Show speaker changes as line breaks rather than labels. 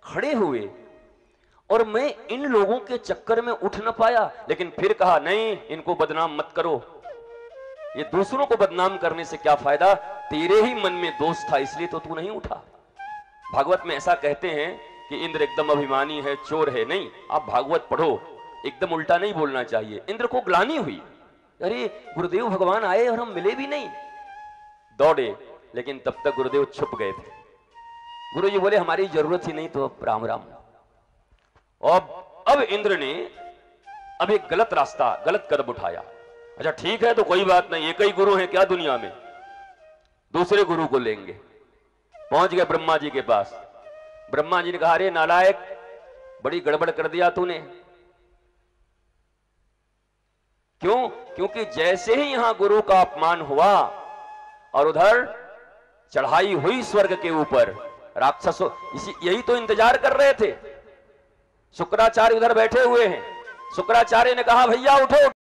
खड़े हुए और मैं इन लोगों के चक्कर में उठ न पाया, लेकिन फिर कहा नहीं, इनको बदनाम मत करो, ये दूसरों को बदनाम करने से क्या फायदा, तेरे ही मन में दोष था इसलिए तो तू नहीं उठा। भागवत में ऐसा कहते हैं कि इंद्र एकदम अभिमानी है, चोर है, नहीं, आप भागवत पढ़ो, एकदम उल्टा नहीं बोलना चाहिए। इंद्र को ग्लानि हुई, अरे गुरुदेव भगवान आए और हम मिले भी नहीं, दौड़े, लेकिन तब तक गुरुदेव छुप गए थे। गुरु जी बोले हमारी जरूरत ही नहीं, तो अब राम राम। अब इंद्र ने अब एक गलत रास्ता, गलत कदम उठाया। अच्छा ठीक है, तो कोई बात नहीं, एक ही गुरु है क्या दुनिया में, दूसरे गुरु को लेंगे। पहुंच गए ब्रह्मा जी के पास। ब्रह्मा जी ने कहा अरे नालायक, बड़ी गड़बड़ कर दिया तूने। क्यों? क्योंकि जैसे ही यहां गुरु का अपमान हुआ और उधर चढ़ाई हुई स्वर्ग के ऊपर, राक्षसों यही तो इंतजार कर रहे थे। शुक्राचार्य उधर बैठे हुए हैं। शुक्राचार्य ने कहा भैया उठो,